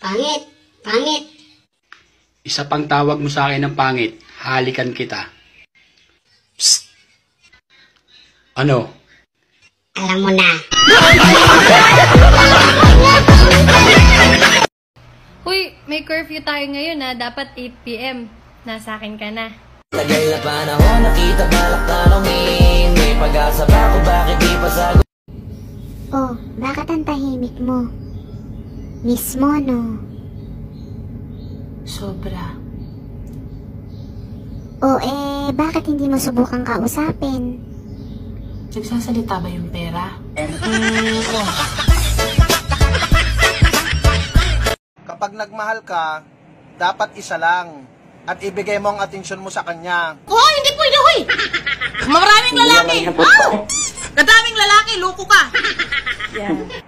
Pangit. Pangit. Isa pang tawag mo sa akin ng pangit, halikan kita. Psst! Ano? Alam mo na. Uy, may curfew tayo ngayon na dapat 8 PM. Nasa akin ka na. Tagal na panahon, nakita balak tanongin. May pag-asa ba kung bakit di pa sagot? Oh, bakit ang tahimik mo? Miss mo, no? Sobra. Oh, bakit hindi mo subukang kausapin? Nagsasalita ba yung pera? Kapag nagmahal ka, dapat isa lang. At ibigay mo ang atensyon mo sa kanya. Oh, hindi pwede, hoy! Maraming lalaki! Oh! Kadaming lalaki, loko ka! Yan.